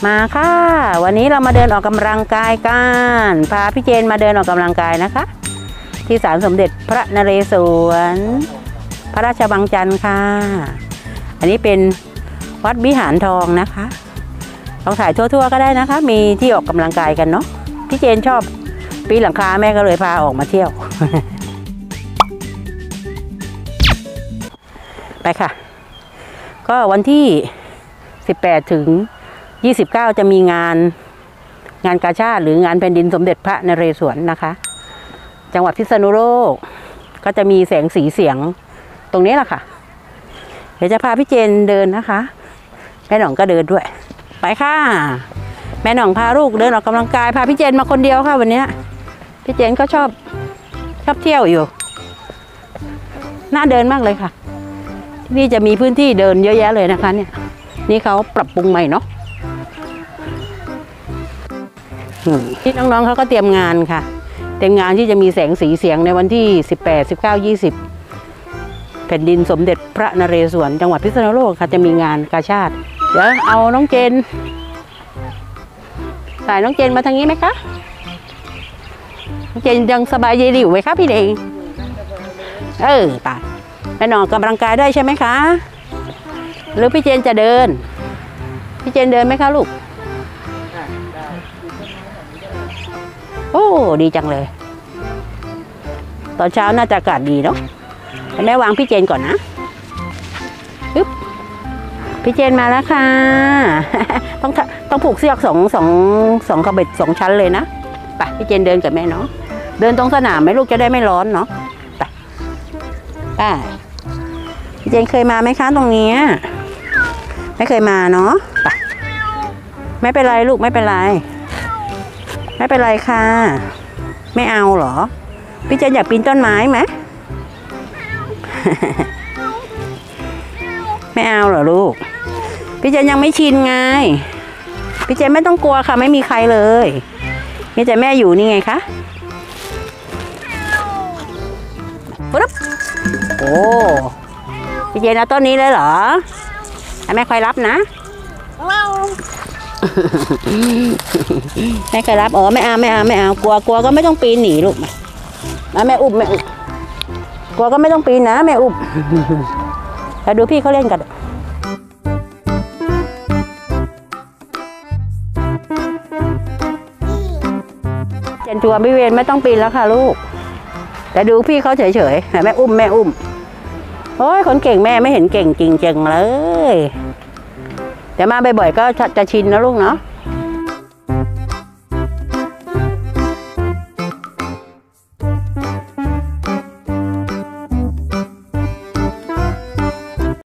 มาค่ะวันนี้เรามาเดินออกกำลังกายกันพาพี่เจนมาเดินออกกำลังกายนะคะที่ศาลสมเด็จพระนเรศวรพระราชวังจันทร์ค่ะอันนี้เป็นวัดวิหารทองนะคะลองถ่ายทั่วๆก็ได้นะคะมีที่ออกกำลังกายกันเนาะพี่เจนชอบปีนหลังคาแม่ก็เลยพาออกมาเที่ยว ไปค่ะก็วันที่18ถึง29จะมีงานกาชาดหรืองานแผ่นดินสมเด็จพระนเรศวรนะคะจังหวัดพิษณุโลกก็จะมีแสงสีเสียงตรงนี้แหละค่ะเดี๋ยวจะพาพี่เจนเดินนะคะแม่หน่องก็เดินด้วยไปค่ะแม่หน่องพาลูกเดินออกกำลังกายพาพี่เจนมาคนเดียวค่ะวันนี้พี่เจนก็ชอบเที่ยวอยู่น่าเดินมากเลยค่ะที่นี่จะมีพื้นที่เดินเยอะแยะเลยนะคะเนี่ยนี่เขาปรับปรุงใหม่เนาะที่น้องๆเขาก็เตรียมงานค่ะเตรียมงานที่จะมีแสงสีเสียงในวันที่18 19 20แผ่นดินสมเด็จพระนเรศวรจังหวัดพิษณุโลกค่ะจะมีงานกาชาดเดี๋ยวเอาน้องเจนสายน้องเจนมาทางนี้ไหมคะน้องเจนยังสบายดีอยู่ไหมคะพี่เด็กไปไปนอนกำลังกายได้ใช่ไหมคะหรือพี่เจนจะเดินพี่เจนเดินไหมคะลูกโอ้ดีจังเลยตอนเช้าน่าจะอากาศดีเนาะแม่วางพี่เจนก่อนนะปึ๊บพี่เจนมาแล้วค่ะต้องผูกเชือกสองขบเบ็ด2 ชั้นเลยนะไปพี่เจนเดินกับแม่เนาะเดินตรงสนามไหมลูกจะได้ไม่ร้อนเนาะไปพี่เจนเคยมาไหมคะตรงนี้ไม่เคยมาเนาะไปไม่เป็นไรลูกไม่เป็นไรค่ะไม่เอาเหรอพี่เจนอยากปีนต้นไม้ไหม ไม่เอาเหรอลูกพี่เจนยังไม่ชินไงพี่เจนไม่ต้องกลัวค่ะไม่มีใครเลยมีแต่แม่อยู่นี่ไงคะปุ๊บโอ้พี่เจนเอาต้นนี้เลยเหรอแม่คอยรับนะแม่เคยรับไม่เอากลัวก็ไม่ต้องปีนหนีลูกมาแม่อุ้มกลัวก็ไม่ต้องปีนนะแม่อุ้มแล้วดูพี่เขาเล่นกันเจนจัวพี่เวนไม่ต้องปีนแล้วค่ะลูกแต่ดูพี่เขาเฉยแม่อุ้มโอ้ยคนเก่งแม่ไม่เห็นเก่งจริงๆเลยแต่มาบ่อยๆก็จะชินนะลูกเนาะ